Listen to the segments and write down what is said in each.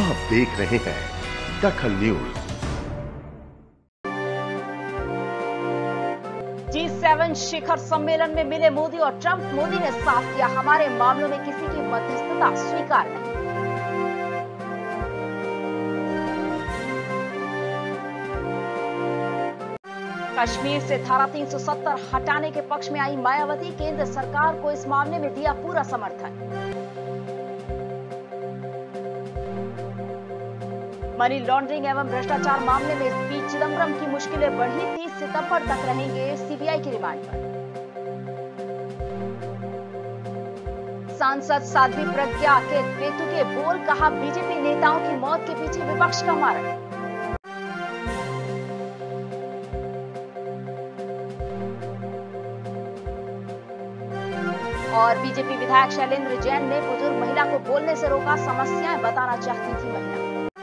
आप देख रहे हैं दखल न्यूज। G7 शिखर सम्मेलन में मिले मोदी और ट्रंप। मोदी ने साफ किया, हमारे मामलों में किसी की मध्यस्थता स्वीकार नहीं। कश्मीर से धारा 370 हटाने के पक्ष में आई मायावती। केंद्र सरकार को इस मामले में दिया पूरा समर्थन। मनी लॉन्ड्रिंग एवं भ्रष्टाचार मामले में पी चिदम्बरम की मुश्किलें बढ़ी। 30 सितंबर तक रहेंगे सीबीआई की रिमांड पर। सांसद साध्वी प्रज्ञा के बेतुके बोल, कहा बीजेपी नेताओं की मौत के पीछे विपक्ष का मारण। और बीजेपी विधायक शैलेंद्र जैन ने बुजुर्ग महिला को बोलने से रोका, समस्याएं बताना चाहती थी महिला।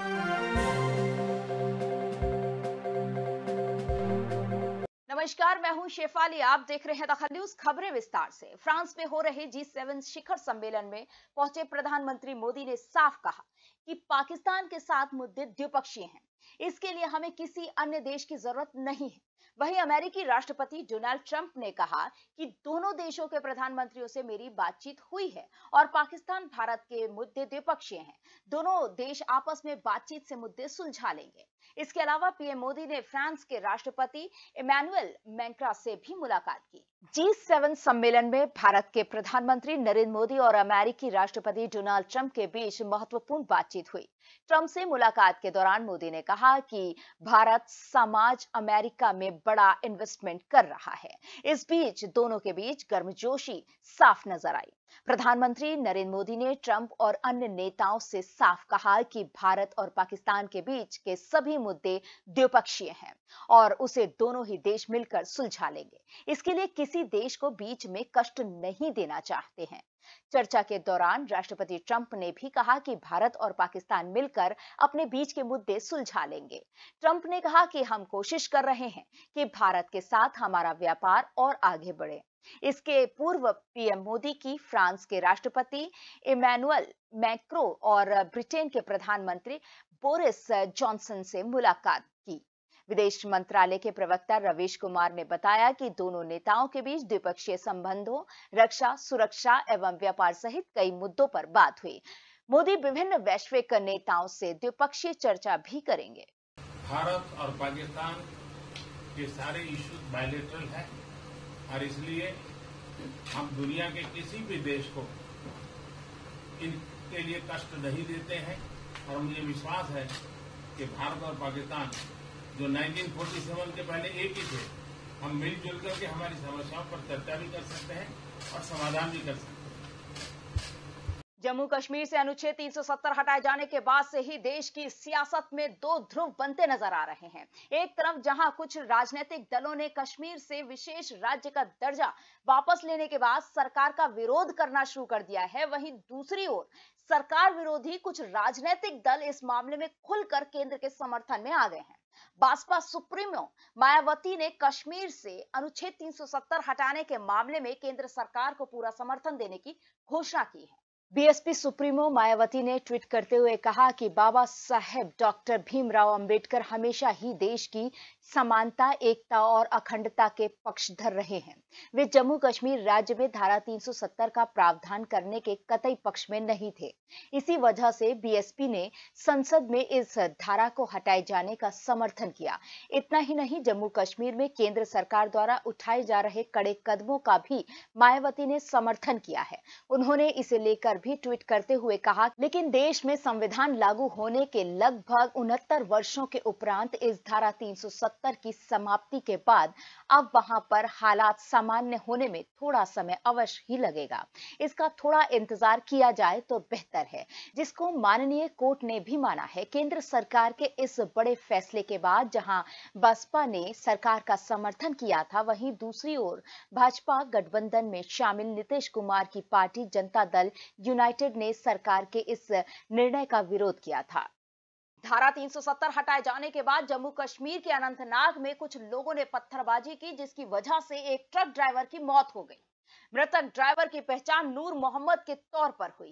नमस्कार, मैं हूं शेफाली, आप देख रहे हैं दखल न्यूज। खबरें विस्तार से। फ्रांस में हो रहे G7 शिखर सम्मेलन में पहुंचे प्रधानमंत्री मोदी ने साफ कहा कि पाकिस्तान के साथ मुद्दे द्विपक्षीय हैं। इसके लिए हमें किसी अन्य देश की जरूरत नहीं है। वहीं अमेरिकी राष्ट्रपति डोनाल्ड ट्रंप ने कहा कि दोनों देशों के प्रधानमंत्रियों से मेरी बातचीत हुई है और पाकिस्तान भारत के मुद्दे द्विपक्षीय हैं। दोनों देश आपस में बातचीत से मुद्दे सुलझा लेंगे। इसके अलावा पीएम मोदी ने फ्रांस के राष्ट्रपति इमैनुअल मैक्रों से भी मुलाकात की। G7 सम्मेलन में भारत के प्रधानमंत्री नरेंद्र मोदी और अमेरिकी राष्ट्रपति डोनाल्ड ट्रंप के बीच महत्वपूर्ण बातचीत हुई। ट्रंप से मुलाकात के दौरान मोदी ने कहा कि भारत समाज अमेरिका में बड़ा इन्वेस्टमेंट कर रहा है। इस बीच दोनों के बीच गर्मजोशी साफ नजर आई। प्रधानमंत्री नरेंद्र मोदी ने ट्रंप और अन्य नेताओं से साफ कहा कि भारत और पाकिस्तान के बीच के सभी मुद्दे द्विपक्षीय हैं और उसे दोनों ही देश मिलकर सुलझा लेंगे। इसके लिए किसी देश को बीच में कष्ट नहीं देना चाहते हैं। चर्चा के दौरान राष्ट्रपति ट्रंप ने भी कहा कि भारत और पाकिस्तान मिलकर अपने बीच के मुद्दे सुलझा लेंगे। ट्रंप ने कहा कि हम कोशिश कर रहे हैं कि भारत के साथ हमारा व्यापार और आगे बढ़े। इसके पूर्व पीएम मोदी की फ्रांस के राष्ट्रपति इमैनुअल मैक्रों और ब्रिटेन के प्रधानमंत्री बोरिस जॉनसन से मुलाकात की। विदेश मंत्रालय के प्रवक्ता रवीश कुमार ने बताया कि दोनों नेताओं के बीच द्विपक्षीय संबंधों, रक्षा, सुरक्षा एवं व्यापार सहित कई मुद्दों पर बात हुई। मोदी विभिन्न वैश्विक नेताओं से द्विपक्षीय चर्चा भी करेंगे। भारत और पाकिस्तान के सारे इश्यूज बायलैटरल है और इसलिए हम दुनिया के किसी भी देश को इनके लिए कष्ट नहीं देते हैं और मुझे विश्वास है कि भारत और पाकिस्तान जो 1947 के पहले एक ही थे, हम मिलजुल करके हमारी समस्याओं पर चर्चा भी कर सकते हैं और समाधान भी कर सकते हैं। जम्मू कश्मीर से अनुच्छेद 370 हटाए जाने के बाद से ही देश की सियासत में दो ध्रुव बनते नजर आ रहे हैं। एक तरफ जहां कुछ राजनीतिक दलों ने कश्मीर से विशेष राज्य का दर्जा वापस लेने के बाद सरकार का विरोध करना शुरू कर दिया है, वहीं दूसरी ओर सरकार विरोधी कुछ राजनीतिक दल इस मामले में खुलकर केंद्र के समर्थन में आ गए हैं। बसपा सुप्रीमो मायावती ने कश्मीर से अनुच्छेद 370 हटाने के मामले में केंद्र सरकार को पूरा समर्थन देने की घोषणा की है। बीएसपी सुप्रीमो मायावती ने ट्वीट करते हुए कहा कि बाबा साहेब डॉक्टर भीमराव अंबेडकर हमेशा ही देश की समानता, एकता और अखंडता के पक्षधर रहे हैं। वे जम्मू कश्मीर राज्य में धारा 370 का प्रावधान करने के कतई पक्ष में नहीं थे। इसी वजह से बीएसपी ने संसद में इस धारा को हटाए जाने का समर्थन किया। इतना ही नहीं, जम्मू कश्मीर में केंद्र सरकार द्वारा उठाए जा रहे कड़े कदमों का भी मायावती ने समर्थन किया है। उन्होंने इसे लेकर भी ट्वीट करते हुए कहा, लेकिन देश में संविधान लागू होने के लगभग 69 वर्षों के उपरांत इस धारा 370 की समाप्ति के बाद अब वहां पर हालात सामान्य होने में थोड़ा समय अवश्य ही लगेगा। इसका थोड़ा इंतजार किया जाए तो बेहतर है, जिसको माननीय कोर्ट ने भी माना है। केंद्र सरकार के इस बड़े फैसले के बाद जहां बसपा ने सरकार का समर्थन किया था, वहीं दूसरी ओर भाजपा गठबंधन में शामिल नीतीश कुमार की पार्टी जनता दल यूनाइटेड ने सरकार के इस निर्णय का विरोध किया था। धारा 370 हटाए जाने के बाद जम्मू कश्मीर के अनंतनाग में कुछ लोगों ने पत्थरबाजी की, जिसकी वजह से एक ट्रक ड्राइवर की मौत हो गई। मृतक ड्राइवर की पहचान नूर मोहम्मद के तौर पर हुई है।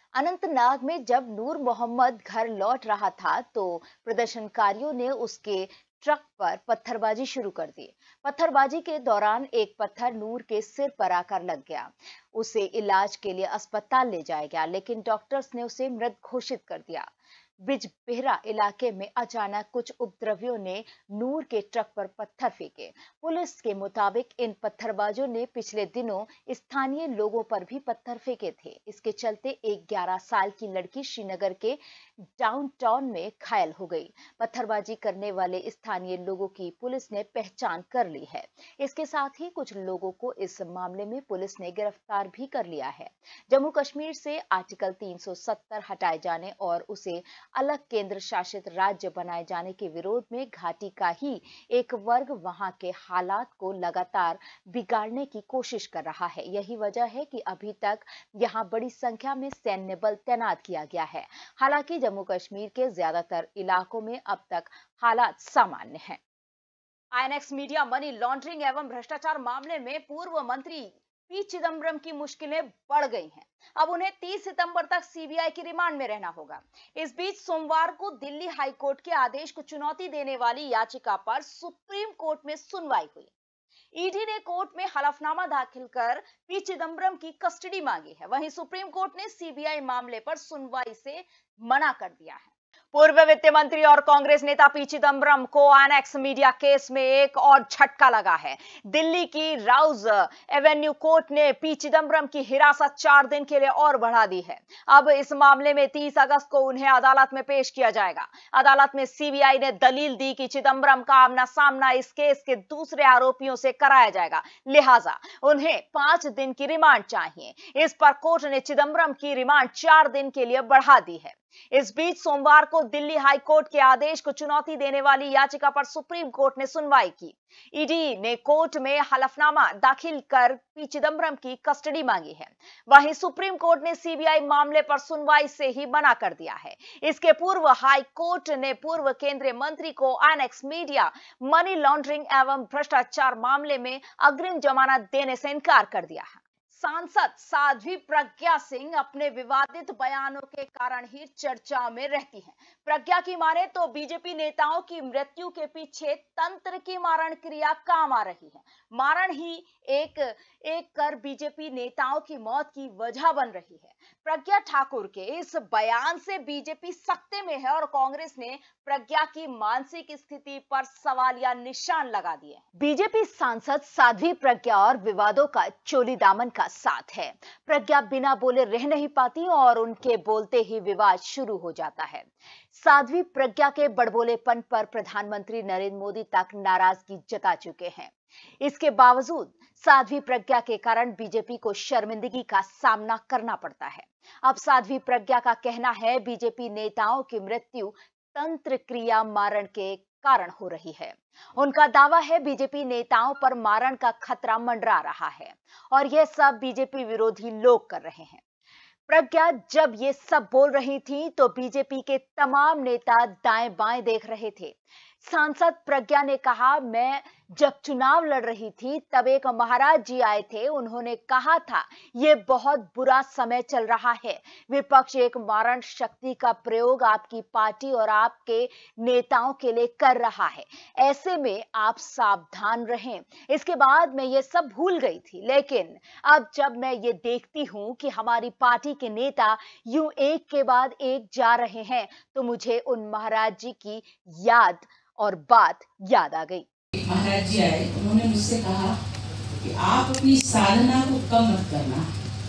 अनंतनाग में जब नूर मोहम्मद घर लौट रहा था तो प्रदर्शनकारियों ने उसके ट्रक पर पत्थरबाजी शुरू कर दी। पत्थरबाजी के दौरान एक पत्थर नूर के सिर पर आकर लग गया। उसे इलाज के लिए अस्पताल ले जाया गया, लेकिन डॉक्टर्स ने उसे मृत घोषित कर दिया। बिजबेहरा इलाके में अचानक कुछ उपद्रवियों ने नूर के ट्रक पर पत्थर फेंके। पुलिस के मुताबिक इन पत्थरबाजों ने पिछले दिनों स्थानीय लोगों पर भी पत्थर फेंके थे। इसके चलते एक 11 साल की लड़की श्रीनगर के डाउनटाउन में घायल हो गई। पत्थरबाजी करने वाले स्थानीय लोगों की पुलिस ने पहचान कर ली है। इसके साथ ही कुछ लोगों को इस मामले में पुलिस ने गिरफ्तार भी कर लिया है। जम्मू कश्मीर से आर्टिकल 370 हटाए जाने और उसे अलग केंद्र शासित राज्य बनाए जाने के विरोध में घाटी का ही एक वर्ग वहां के हालात को लगातार बिगाड़ने की कोशिश कर रहा है। यही वजह है कि अभी तक यहां बड़ी संख्या में सैन्य बल तैनात किया गया है। हालांकि जम्मू कश्मीर के ज्यादातर इलाकों में अब तक हालात सामान्य हैं। आईएनएक्स मीडिया मनी लॉन्ड्रिंग एवं भ्रष्टाचार मामले में पूर्व मंत्री पी चिदम्बरम की मुश्किलें बढ़ गई हैं। अब उन्हें 30 सितंबर तक सीबीआई की रिमांड में रहना होगा। इस बीच सोमवार को दिल्ली हाई कोर्ट के आदेश को चुनौती देने वाली याचिका पर सुप्रीम कोर्ट में सुनवाई हुई। ईडी ने कोर्ट में हलफनामा दाखिल कर पी चिदम्बरम की कस्टडी मांगी है। वहीं सुप्रीम कोर्ट ने सीबीआई मामले पर सुनवाई से मना कर दिया है। पूर्व वित्त मंत्री और कांग्रेस नेता पी चिदम्बरम को आईएनएक्स मीडिया केस में एक और झटका लगा है। दिल्ली की राउज एवेन्यू कोर्ट ने पी चिदम्बरम की हिरासत 4 दिन के लिए और बढ़ा दी है। अब इस मामले में 30 अगस्त को उन्हें अदालत में पेश किया जाएगा। अदालत में सीबीआई ने दलील दी कि चिदम्बरम का आमना सामना इस केस के दूसरे आरोपियों से कराया जाएगा, लिहाजा उन्हें 5 दिन की रिमांड चाहिए। इस पर कोर्ट ने चिदम्बरम की रिमांड 4 दिन के लिए बढ़ा दी है। इस बीच सोमवार को दिल्ली हाई कोर्ट के आदेश को चुनौती देने वाली याचिका पर सुप्रीम कोर्ट ने सुनवाई की। ईडी ने कोर्ट में हलफनामा दाखिल कर पी चिदम्बरम की कस्टडी मांगी है। वहीं सुप्रीम कोर्ट ने सीबीआई मामले पर सुनवाई से ही मना कर दिया है। इसके पूर्व हाई कोर्ट ने पूर्व केंद्रीय मंत्री को आईएनएक्स मीडिया मनी लॉन्ड्रिंग एवं भ्रष्टाचार मामले में अग्रिम जमानत देने से इनकार कर दिया है। सांसद साध्वी प्रज्ञा सिंह अपने विवादित बयानों के कारण ही चर्चा में रहती हैं। प्रज्ञा की माने तो बीजेपी नेताओं की मृत्यु के पीछे तंत्र की मारण क्रिया काम आ रही है। मारण ही एक कर बीजेपी नेताओं की मौत की वजह बन रही है। प्रज्ञा ठाकुर के इस बयान से बीजेपी सख्ते में है और कांग्रेस ने प्रज्ञा की मानसिक स्थिति पर सवालिया निशान लगा दिए। बीजेपी सांसद साध्वी प्रज्ञा और विवादों का चोली दामन का साथ है। प्रज्ञा बिना बोले रह नहीं पाती और उनके बोलते ही विवाद शुरू हो जाता है। साध्वी प्रज्ञा के बड़बोलेपन पर प्रधानमंत्री नरेंद्र मोदी तक नाराजगी जता चुके हैं। इसके बावजूद साध्वी प्रज्ञा के कारण बीजेपी को शर्मिंदगी का सामना करना पड़ता है। अब साध्वी प्रज्ञा का कहना है बीजेपी नेताओं की मृत्यु तंत्र क्रिया मारण के कारण हो रही है। उनका दावा है बीजेपी नेताओं पर मारण का खतरा मंडरा रहा है और यह सब बीजेपी विरोधी लोग कर रहे हैं। प्रज्ञा जब ये सब बोल रही थी तो बीजेपी के तमाम नेता दाएं बाएं देख रहे थे। सांसद प्रज्ञा ने कहा, मैं जब चुनाव लड़ रही थी तब एक महाराज जी आए थे, उन्होंने कहा था ये बहुत बुरा समय चल रहा है, विपक्ष एक मारण शक्ति का प्रयोग आपकी पार्टी और आपके नेताओं के लिए कर रहा है, ऐसे में आप सावधान रहें। इसके बाद मैं ये सब भूल गई थी, लेकिन अब जब मैं ये देखती हूं कि हमारी पार्टी के नेता यूं एक के बाद एक जा रहे हैं तो मुझे उन महाराज जी की याद और बात याद आ गई। महाराज जी आए, उन्होंने मुझसे कहा कि आप अपनी साधना को कम मत करना,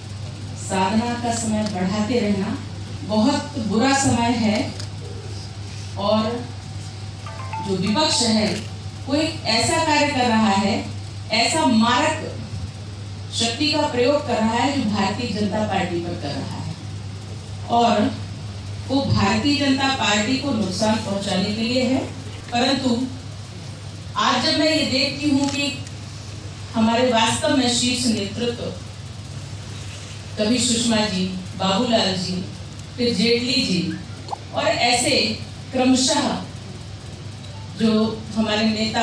साधना का समय बढ़ाते रहना, बहुत बुरा समय है और जो विपक्ष है वो एक ऐसा कार्य कर रहा है, ऐसा मारक शक्ति का प्रयोग कर रहा है जो भारतीय जनता पार्टी पर कर रहा है और वो भारतीय जनता पार्टी को नुकसान पहुंचाने के लिए है। परंतु आज जब मैं ये देखती हूँ कि हमारे वास्तव में शीर्ष नेतृत्व, कभी सुषमा जी, बाबूलाल जी, फिर जेटली जी और ऐसे क्रमशः जो हमारे नेता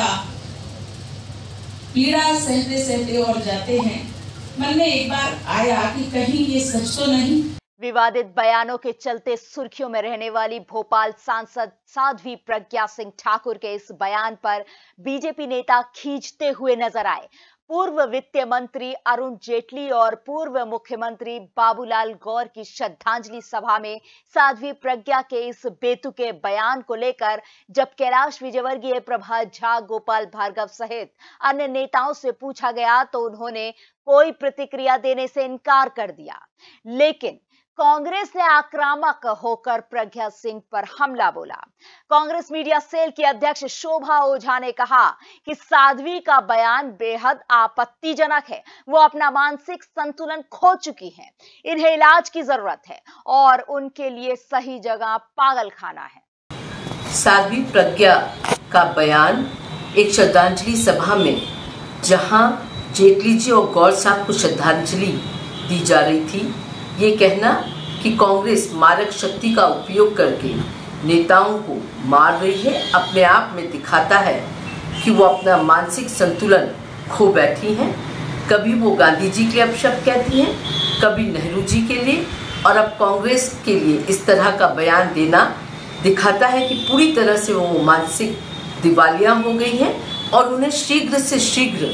पीड़ा सहते सहते और जाते हैं, मन में एक बार आया कि कहीं ये सच तो नहीं। विवादित बयानों के चलते सुर्खियों में रहने वाली भोपाल सांसद साध्वी प्रज्ञा सिंह ठाकुर के इस बयान पर बीजेपी नेता खींचते हुए नजर आए। पूर्व वित्त मंत्री अरुण जेटली और पूर्व मुख्यमंत्री बाबूलाल गौर की श्रद्धांजलि सभा में साध्वी प्रज्ञा के इस बेतुके बयान को लेकर जब कैलाश विजयवर्गीय, प्रभात झा, गोपाल भार्गव सहित अन्य नेताओं से पूछा गया तो उन्होंने कोई प्रतिक्रिया देने से इनकार कर दिया। लेकिन कांग्रेस ने आक्रामक होकर प्रज्ञा सिंह पर हमला बोला। कांग्रेस मीडिया सेल की अध्यक्ष शोभा ओझा ने कहा कि साध्वी का बयान बेहद आपत्तिजनक है। वो अपना मानसिक संतुलन खो चुकी हैं। इन्हें इलाज की जरूरत है और उनके लिए सही जगह पागलखाना है। साध्वी प्रज्ञा का बयान एक श्रद्धांजलि सभा में, जहां जेटली जी और गौर साहब को श्रद्धांजलि दी जा रही थी, ये कहना कि कांग्रेस मारक शक्ति का उपयोग करके नेताओं को मार रही है, अपने आप में दिखाता है कि वो अपना मानसिक संतुलन खो बैठी हैं। कभी वो गांधी जी के अपशब्द कहती हैं, कभी नेहरू जी के लिए, और अब कांग्रेस के लिए इस तरह का बयान देना दिखाता है कि पूरी तरह से वो मानसिक दिवालिया हो गई हैं और उन्हें शीघ्र से शीघ्र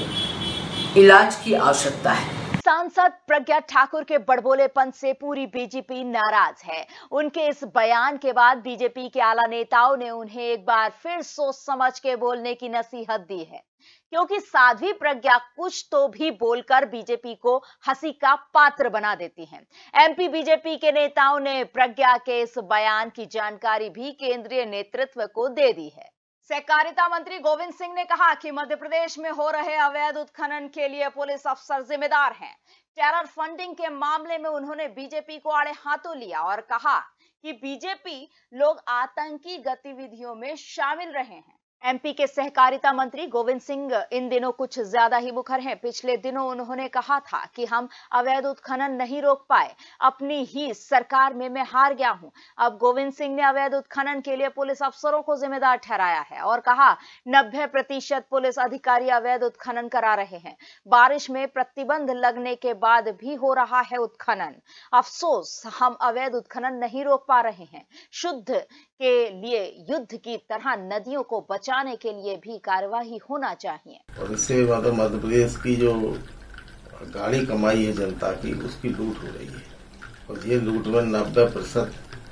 इलाज की आवश्यकता है। सांसद प्रज्ञा ठाकुर के बड़बोलेपन से पूरी बीजेपी नाराज है। उनके इस बयान के बाद बीजेपी के आला नेताओं ने उन्हें एक बार फिर सोच समझ के बोलने की नसीहत दी है, क्योंकि साध्वी प्रज्ञा कुछ तो भी बोलकर बीजेपी को हंसी का पात्र बना देती हैं। एमपी बीजेपी के नेताओं ने प्रज्ञा के इस बयान की जानकारी भी केंद्रीय नेतृत्व को दे दी है। सहकारिता मंत्री गोविंद सिंह ने कहा कि मध्य प्रदेश में हो रहे अवैध उत्खनन के लिए पुलिस अफसर जिम्मेदार हैं। टेरर फंडिंग के मामले में उन्होंने बीजेपी को आड़े हाथों लिया और कहा कि बीजेपी लोग आतंकी गतिविधियों में शामिल रहे हैं। एमपी के सहकारिता मंत्री गोविंद सिंह इन दिनों कुछ ज्यादा ही मुखर हैं। पिछले दिनों उन्होंने कहा था कि हम अवैध उत्खनन नहीं रोक पाए, अपनी ही सरकार में मैं हार गया हूं। अब गोविंद सिंह ने अवैध उत्खनन के लिए पुलिस अफसरों को जिम्मेदार ठहराया है और कहा 90% पुलिस अधिकारी अवैध उत्खनन करा रहे हैं। बारिश में प्रतिबंध लगने के बाद भी हो रहा है उत्खनन। अफसोस, हम अवैध उत्खनन नहीं रोक पा रहे हैं। शुद्ध के लिए युद्ध की तरह नदियों को बचाने के लिए भी कार्यवाही होना चाहिए। और इससे मतलब मध्य प्रदेश की जो गाड़ी कमाई है जनता की, उसकी लूट हो रही है और ये लूट में 90%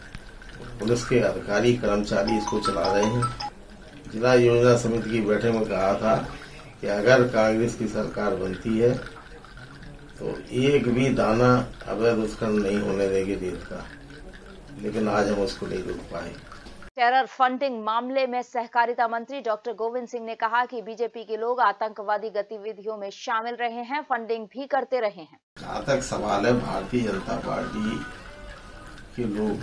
पुलिस के अधिकारी कर्मचारी इसको चला रहे हैं। जिला योजना समिति की बैठक में कहा था कि अगर कांग्रेस की सरकार बनती है तो एक भी दाना अवैध उत्खनन नहीं होने देंगे देश का, लेकिन आज हम उसको नहीं रोक पाए। टेरर फंडिंग मामले में सहकारिता मंत्री डॉक्टर गोविंद सिंह ने कहा कि बीजेपी के लोग आतंकवादी गतिविधियों में शामिल रहे हैं, फंडिंग भी करते रहे हैं। जहाँ तक सवाल है, भारतीय जनता पार्टी के लोग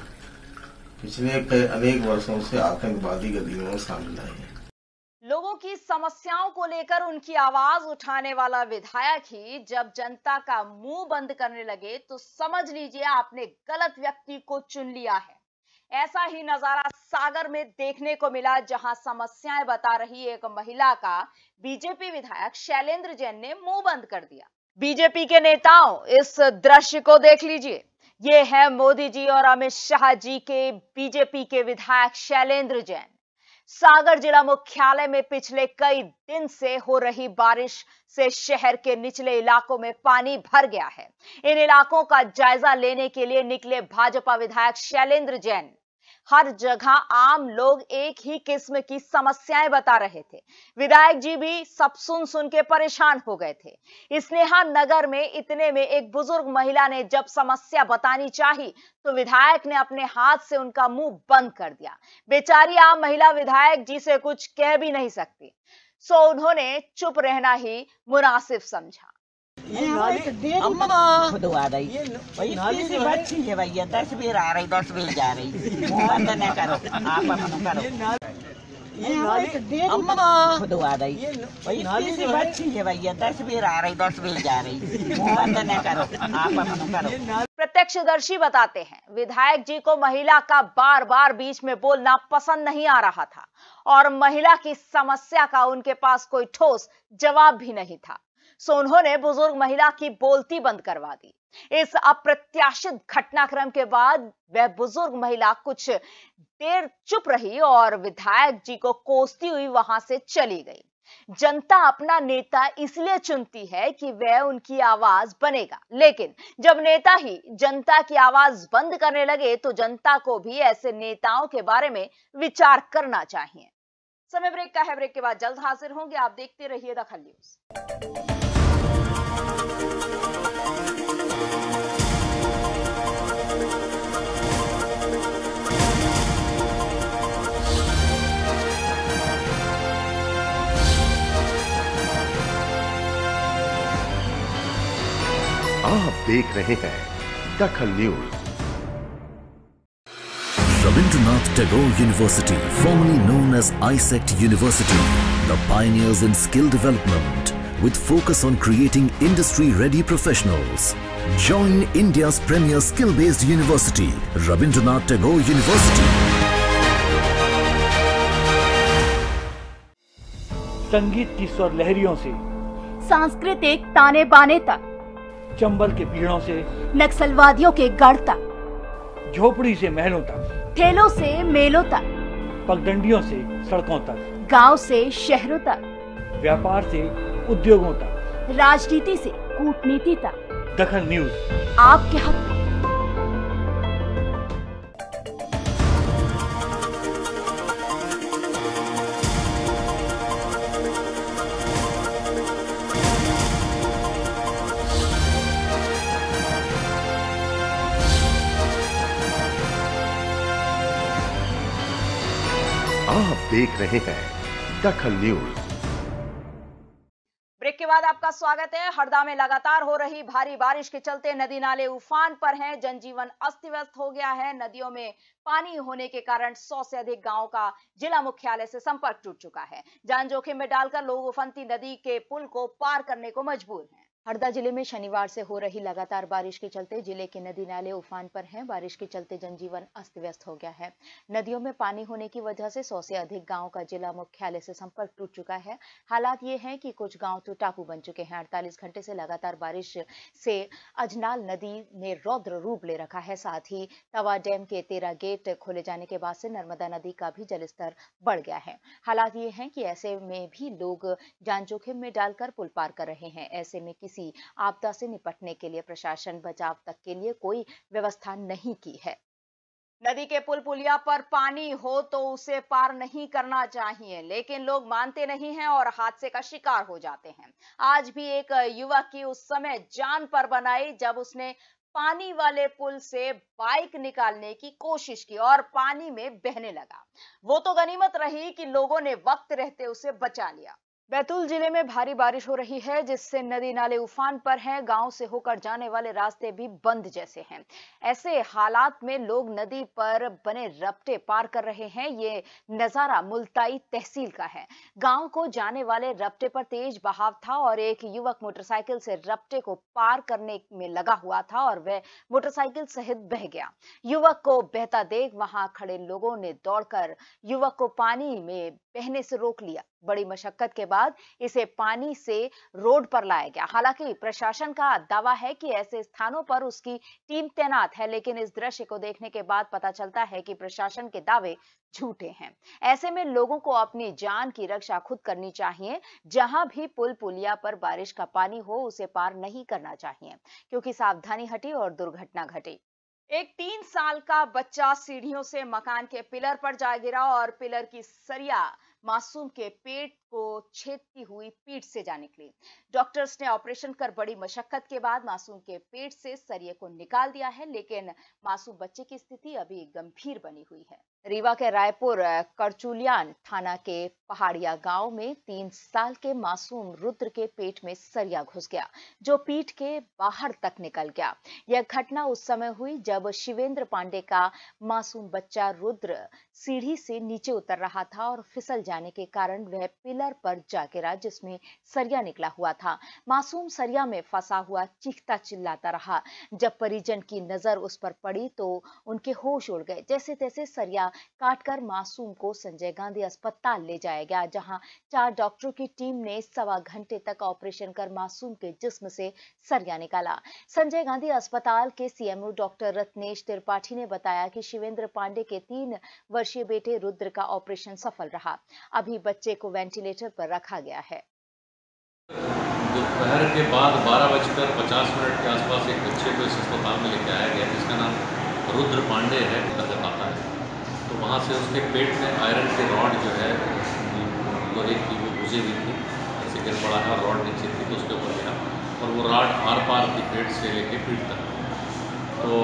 पिछले अनेक वर्षों से आतंकवादी गतिविधियों में शामिल रहे हैं। लोगों की समस्याओं को लेकर उनकी आवाज उठाने वाला विधायक ही जब जनता का मुंह बंद करने लगे तो समझ लीजिए आपने गलत व्यक्ति को चुन लिया है। ऐसा ही नजारा सागर में देखने को मिला, जहां समस्याएं बता रही एक महिला का बीजेपी विधायक शैलेंद्र जैन ने मुंह बंद कर दिया। बीजेपी के नेताओं, इस दृश्य को देख लीजिए। ये है मोदी जी और अमित शाह जी के बीजेपी के विधायक शैलेंद्र जैन। सागर जिला मुख्यालय में पिछले कई दिन से हो रही बारिश से शहर के निचले इलाकों में पानी भर गया है। इन इलाकों का जायजा लेने के लिए निकले भाजपा विधायक शैलेंद्र जैन। हर जगह आम लोग एक ही किस्म की समस्याएं बता रहे थे। विधायक जी भी सब सुन के परेशान हो गए थे। स्नेहा नगर में इतने में एक बुजुर्ग महिला ने जब समस्या बतानी चाही तो विधायक ने अपने हाथ से उनका मुंह बंद कर दिया। बेचारी आम महिला विधायक जी से कुछ कह भी नहीं सकती, सो उन्होंने चुप रहना ही मुनासिब समझा। खुद आ रही से बच्ची है भैया, 10 बेर आ रही, 10 बेर जा रही। बंद न करो, आप अपना करो। खुद आ रही से बच्ची है भैया, 10 बेर आ रही, 10 बेर जा रही। बंद न करो, आप अपना करो। प्रत्यक्षदर्शी बताते हैं विधायक जी को महिला का बार बार बीच में बोलना पसंद नहीं आ रहा था और महिला की समस्या का उनके पास कोई ठोस जवाब भी नहीं था, सो उन्होंने बुजुर्ग महिला की बोलती बंद करवा दी। इस अप्रत्याशित घटनाक्रम के बाद वह बुजुर्ग महिला कुछ देर चुप रही और विधायक जी को कोसती हुई वहां से चली गई। जनता अपना नेता इसलिए चुनती है कि वह उनकी आवाज बनेगा, लेकिन जब नेता ही जनता की आवाज बंद करने लगे तो जनता को भी ऐसे नेताओं के बारे में विचार करना चाहिए। समय ब्रेक का है, ब्रेक के बाद जल्द हाजिर होंगे। आप देखते रहिए दखल न्यूज। आप देख रहे हैं Dakhal News. Rabindranath Tagore University, formerly known as ISECT University, the pioneers in skill development with focus on creating industry-ready professionals. Join India's premier skill-based university, Rabindranath Tagore University. संगीत की स्वर लहरियों से सांस्कृतिक ताने बाने तक, चंबल के पीड़ों से नक्सलवादियों के गढ़ तक, झोपड़ी से महलों तक, ठेलों से मेलों तक, पगडंडियों से सड़कों तक, गांव से शहरों तक, व्यापार से उद्योगों तक, राजनीति से कूटनीति तक, दखल न्यूज आपके हक में। आप देख रहे हैं दखल न्यूज। ब्रेक के बाद आपका स्वागत है। हरदा में लगातार हो रही भारी बारिश के चलते नदी नाले उफान पर हैं, जनजीवन अस्त व्यस्त हो गया है। नदियों में पानी होने के कारण 100 से अधिक गांवों का जिला मुख्यालय से संपर्क टूट चुका है। जान जोखिम में डालकर लोग उफनती नदी के पुल को पार करने को मजबूर हैं। हरदा जिले में शनिवार से हो रही लगातार बारिश के चलते जिले के नदी नाले उफान पर हैं। बारिश के चलते जनजीवन अस्त व्यस्त हो गया है। नदियों में पानी होने की वजह से 100 से अधिक गांवों का जिला मुख्यालय से संपर्क टूट चुका है। हालात ये हैं कि कुछ गांव तो टापू बन चुके हैं। 48 घंटे से लगातार बारिश से अजनाल नदी ने रौद्र रूप ले रखा है। साथ ही तवा डैम के 13 गेट खोले जाने के बाद से नर्मदा नदी का भी जलस्तर बढ़ गया है। हालात ये हैं कि ऐसे में भी लोग जान जोखिम में डालकर पुल पार कर रहे हैं। ऐसे में किसी आपदा से निपटने के लिए प्रशासन बचाव तक के लिए कोई व्यवस्था नहीं की है। नदी के पुल पुलिया पर पानी हो तो उसे पार नहीं करना चाहिए, लेकिन लोग मानते नहीं हैं और हादसे का शिकार हो जाते हैं। आज भी एक युवक की उस समय जान पर बनाई जब उसने पानी वाले पुल से बाइक निकालने की कोशिश की और पानी में बहने लगा। वो तो गनीमत रही कि लोगों ने वक्त रहते उसे बचा लिया। बैतूल जिले में भारी बारिश हो रही है, जिससे नदी नाले उफान पर हैं। गांव से होकर जाने वाले रास्ते भी बंद जैसे हैं। ऐसे हालात में लोग नदी पर बने रपटे पार कर रहे हैं। ये नजारा मुल्ताई तहसील का है। गांव को जाने वाले रपटे पर तेज बहाव था और एक युवक मोटरसाइकिल से रपटे को पार करने में लगा हुआ था और वह मोटरसाइकिल सहित बह गया। युवक को बहता देख वहां खड़े लोगों ने दौड़कर युवक को पानी में बहने से रोक लिया। बड़ी मशक्कत के बाद इसे पानी से रोड पर लाया गया। हालांकि प्रशासन का दावा है कि ऐसे स्थानों पर उसकी टीम तैनात है, लेकिन इस दृश्य को देखने के बाद पता चलता है कि प्रशासन के दावे झूठे हैं। ऐसे में लोगों को अपनी जान की रक्षा खुद करनी चाहिए। जहां भी पुल पुलिया पर बारिश का पानी हो उसे पार नहीं करना चाहिए, क्योंकि सावधानी हटी और दुर्घटना घटी। एक 3 साल का बच्चा सीढ़ियों से मकान के पिलर पर जा गिरा और पिलर की सरिया मासूम के पेट को छेदती हुई पीठ से जा निकली। डॉक्टर्स ने ऑपरेशन कर बड़ी मशक्कत के बाद मासूम के पेट से सरिये को निकाल दिया है, लेकिन मासूम बच्चे की स्थिति अभी गंभीर बनी हुई है। रीवा के रायपुर करचुलियान थाना के पहाड़िया गांव में 3 साल के मासूम रुद्र के पेट में सरिया घुस गया, जो पीठ के बाहर तक निकल गया। यह घटना उस समय हुई जब शिवेंद्र पांडे का मासूम बच्चा रुद्र सीढ़ी से नीचे उतर रहा था और फिसल जाने के कारण वह पिलर पर जा गिरा, जिसमें सरिया निकला हुआ था। मासूम सरिया में फंसा हुआ चीखता चिल्लाता रहा। जब परिजन की नजर उस पर पड़ी तो उनके होश उड़ गए। जैसे तैसे सरिया गला काटकर मासूम को संजय गांधी अस्पताल ले जाया गया, जहां 4 डॉक्टरों की टीम ने 1.25 घंटे तक ऑपरेशन कर मासूम के जिस्म से सरिया निकाला। संजय गांधी अस्पताल के सीएमओ डॉक्टर रत्नेश त्रिपाठी ने बताया कि शिवेंद्र पांडे के 3 वर्षीय बेटे रुद्र का ऑपरेशन सफल रहा। अभी बच्चे को वेंटिलेटर पर रखा गया है। दोपहर के बाद 12:50 के आसपास एक बच्चे को इस अस्पताल में लेके आया गया, जिसका नाम रुद्र पांडे है, अंतर्गत आता है। तो वहाँ से उसके पेट में आयरन के रॉड जो है लोहे की वो घुसी हुई थी, ऐसे गिर पड़ा है और रॉड नीचे थी तो उसके ऊपर गिरा और वो रॉड आर पार थी पेट से लेके पीठ तक। तो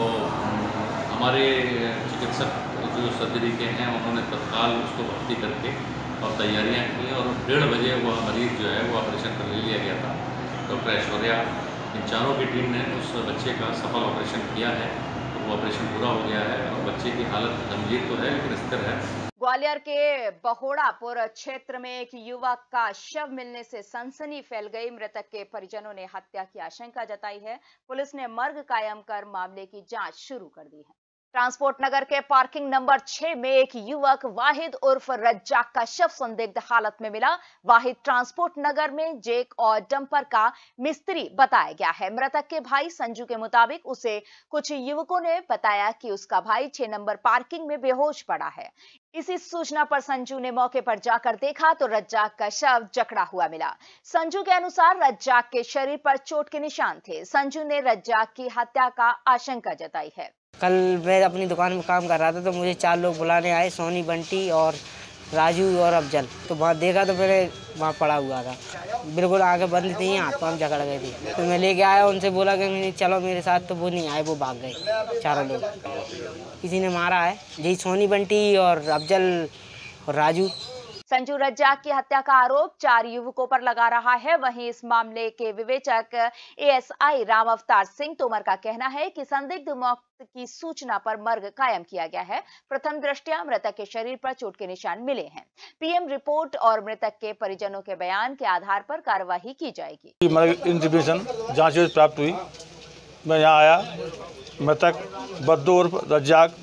हमारे चिकित्सक जो सर्जरी के हैं उन्होंने तत्काल उसको भर्ती करके और तैयारियां की और 1:30 बजे वो मरीज जो है वो ऑपरेशन कर लिया गया था। डॉक्टर ऐश्वर्या इन चारों की टीम ने उस बच्चे का सफल ऑपरेशन किया है और वो ऑपरेशन पूरा हो गया है और बच्चे की हालत गंभीर तो है लेकिन स्थिर है। ग्वालियर के बहोड़ापुर क्षेत्र में एक युवक का शव मिलने से सनसनी फैल गई। मृतक के परिजनों ने हत्या की आशंका जताई है। पुलिस ने मर्ग कायम कर मामले की जांच शुरू कर दी है। ट्रांसपोर्ट नगर के पार्किंग नंबर 6 में एक युवक वाहिद उर्फ रज्जाक का शव संदिग्ध हालत में मिला। वाहिद ट्रांसपोर्ट नगर में जेक और डंपर का मिस्त्री बताया गया है। मृतक के भाई संजू के मुताबिक उसे कुछ युवकों ने बताया कि उसका भाई 6 नंबर पार्किंग में बेहोश पड़ा है। इसी सूचना पर संजू ने मौके पर जाकर देखा तो रज्जाक का शव जकड़ा हुआ मिला। संजू के अनुसार रज्जाक के शरीर पर चोट के निशान थे। संजू ने रज्जाक की हत्या का आशंका जताई है। कल मैं अपनी दुकान में काम कर रहा था तो मुझे 4 लोग बुलाने आए, सोनी, बंटी और राजू और अफजल। तो वहाँ देखा तो मैंने वहाँ पड़ा हुआ था, बिल्कुल आगे बंद थी, हाथ पांव जकड़ गए थे। तो मैं लेके आया, उनसे बोला कि चलो मेरे साथ, तो वो नहीं आए, वो भाग गए 4 लोग। किसी ने मारा है जी, सोनी, बंटी और अफजल और राजू। संजू रज्जाक की हत्या का आरोप 4 युवकों पर लगा रहा है। वहीं इस मामले के विवेचक एएसआई राम अवतार सिंह तोमर का कहना है कि संदिग्ध मौत की सूचना पर मर्ग कायम किया गया है। प्रथम दृष्टया मृतक के शरीर पर चोट के निशान मिले हैं। पीएम रिपोर्ट और मृतक के परिजनों के बयान के आधार पर कार्रवाई की जाएगी। मर्ग इंटीमेशन जांच प्राप्त हुई, मैं यहाँ आया। मृतक बद्दू उर्फ रज्जाक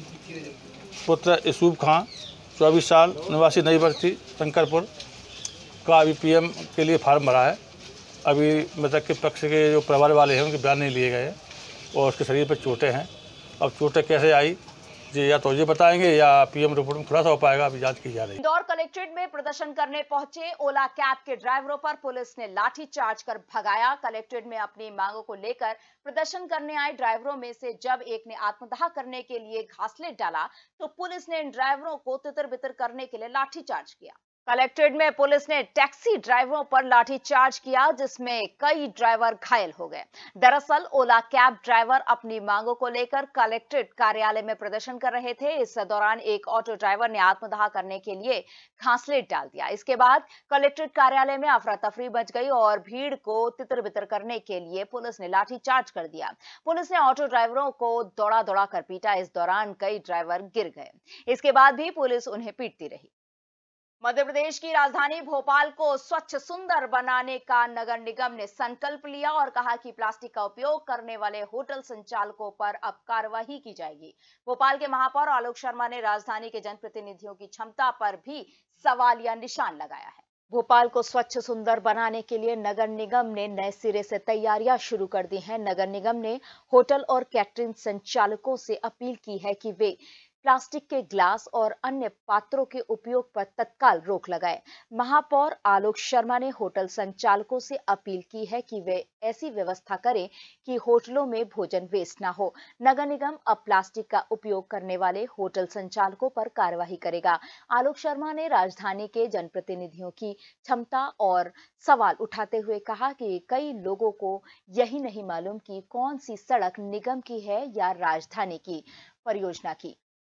पुत्र यूसुफ खां 24 साल निवासी नई बस्ती शंकरपुर का अभी पीएम के लिए फार्म भरा है। अभी मृतक के पक्ष के जो परिवार वाले हैं उनके बयान नहीं लिए गए और उसके शरीर पर चोटें हैं। अब चोटें कैसे आई जी या तो ये बताएंगे या पीएम रिपोर्ट में खुलासा हो पाएगा, अभी जांच की जा रही है। इंदौर कलेक्ट्रेट में प्रदर्शन करने पहुंचे ओला कैब के ड्राइवरों पर पुलिस ने लाठीचार्ज कर भगाया। कलेक्ट्रेट में अपनी मांगों को लेकर प्रदर्शन करने आए ड्राइवरों में से जब एक ने आत्मदाह करने के लिए घासलेट डाला तो पुलिस ने इन ड्राइवरों को तितर-बितर करने के लिए लाठीचार्ज किया। कलेक्ट्रेट में पुलिस ने टैक्सी ड्राइवरों पर लाठीचार्ज किया, जिसमें कई ड्राइवर घायल हो गए। दरअसल ओला कैब ड्राइवर अपनी मांगों को लेकर कलेक्ट्रेट कार्यालय में प्रदर्शन कर रहे थे। इस दौरान एक ऑटो ड्राइवर ने आत्मदाह करने के लिए घासलेट डाल दिया। इसके बाद कलेक्ट्रेट कार्यालय में अफरा तफरी मच गई और भीड़ को तितर-बितर करने के लिए पुलिस ने लाठीचार्ज कर दिया। पुलिस ने ऑटो ड्राइवरों को दौड़ा कर पीटा। इस दौरान कई ड्राइवर गिर गए। इसके बाद भी पुलिस उन्हें पीटती रही। मध्य प्रदेश की राजधानी भोपाल को स्वच्छ सुंदर बनाने का नगर निगम ने संकल्प लिया और कहा कि प्लास्टिक का उपयोग करने वाले होटल संचालकों पर अब कार्रवाई की जाएगी। भोपाल के महापौर आलोक शर्मा ने राजधानी के जनप्रतिनिधियों की क्षमता पर भी सवालिया निशान लगाया है। भोपाल को स्वच्छ सुंदर बनाने के लिए नगर निगम ने नए सिरे से तैयारियां शुरू कर दी हैं। नगर निगम ने होटल और कैटरिंग संचालकों से अपील की है कि वे प्लास्टिक के ग्लास और अन्य पात्रों के उपयोग पर तत्काल रोक लगाए। महापौर आलोक शर्मा ने होटल संचालकों से अपील की है कि वे ऐसी व्यवस्था करें कि होटलों में भोजन वेस्ट ना हो। नगर निगम अब प्लास्टिक का उपयोग करने वाले होटल संचालकों पर कार्रवाई करेगा। आलोक शर्मा ने राजधानी के जनप्रतिनिधियों की क्षमता और सवाल उठाते हुए कहा कि कई लोगों को यही नहीं मालूम कि कौन सी सड़क निगम की है या राजधानी की परियोजना की।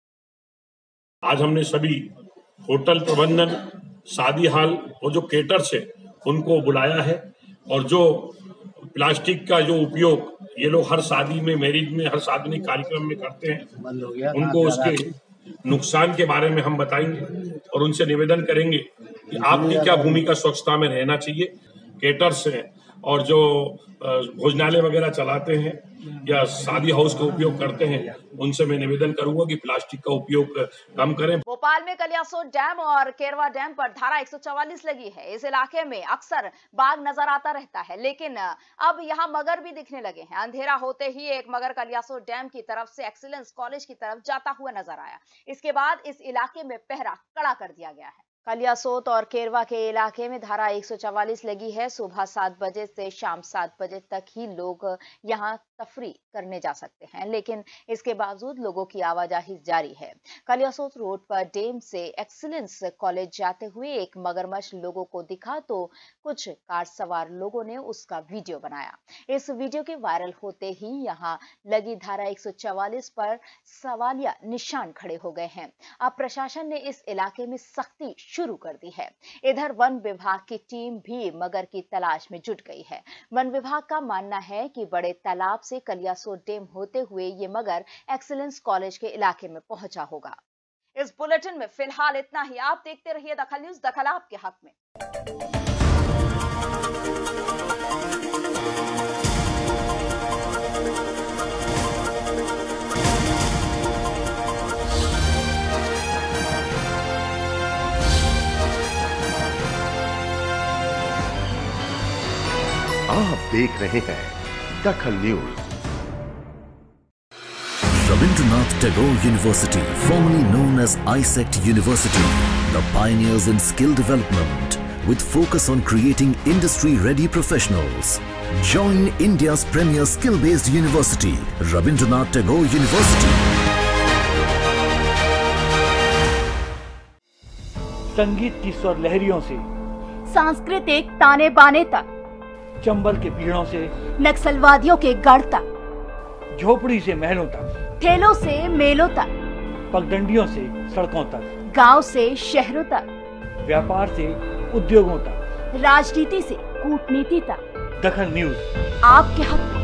आज हमने सभी होटल प्रबंधन, शादी हॉल और जो केटर्स है उनको बुलाया है और जो प्लास्टिक का जो उपयोग ये लोग हर शादी में, मैरिज में, हर सार्वजनिक कार्यक्रम में करते हैं, उनको उसके नुकसान के बारे में हम बताएंगे और उनसे निवेदन करेंगे कि आपकी क्या भूमिका स्वच्छता में रहना चाहिए। केटर्स हैं और जो भोजनालय वगैरह चलाते हैं या शादी हाउस का उपयोग करते हैं, उनसे मैं निवेदन करूंगा कि प्लास्टिक का उपयोग कम करें। भोपाल में कलियासोत डैम और केरवा डैम पर धारा 144 लगी है। इस इलाके में अक्सर बाघ नजर आता रहता है, लेकिन अब यहाँ मगर भी दिखने लगे हैं। अंधेरा होते ही एक मगर कलियासोत डैम की तरफ से एक्सीलेंस कॉलेज की तरफ जाता हुआ नजर आया। इसके बाद इस इलाके में पहरा कड़ा कर दिया गया है। कलियासोत और केरवा के इलाके में धारा 144 लगी है। सुबह 7 बजे से शाम 7 बजे तक ही लोग यहां तफरी करने जा सकते हैं, लेकिन इसके बावजूद लोगों की आवाजाही जारी है। कलियासोत रोड पर डैम से एक्सीलेंस कॉलेज जाते हुए एक मगरमच्छ लोगों को दिखा तो कुछ कार सवार लोगों ने उसका वीडियो बनाया। इस वीडियो के वायरल होते ही यहां लगी धारा 144 पर सवालिया निशान खड़े हो गए हैं। अब प्रशासन ने इस इलाके में सख्ती शुरू कर दी है। इधर वन विभाग की टीम भी मगर की तलाश में जुट गई है। वन विभाग का मानना है कि बड़े तालाब से कलियासोत डैम होते हुए ये मगर एक्सीलेंस कॉलेज के इलाके में पहुंचा होगा। इस बुलेटिन में फिलहाल इतना ही। आप देखते रहिए दखल न्यूज, दखल आपके हक में। आप देख रहे हैं Dakhal News. Rabindranath Tagore University, formerly known as ISECT University, the pioneers in skill development with focus on creating industry-ready professionals. Join India's premier skill-based university, Rabindranath Tagore University. संगीत की स्वर लहरियों से सांस्कृतिक ताने बाने तक, चंबल के पीड़ों से नक्सलवादियों के गढ़ तक, झोपड़ी से महलों तक, ठेलों से मेलों तक, पगडंडियों से सड़कों तक, गांव से शहरों तक, व्यापार से उद्योगों तक, राजनीति से कूटनीति तक, दखल न्यूज आपके हक में।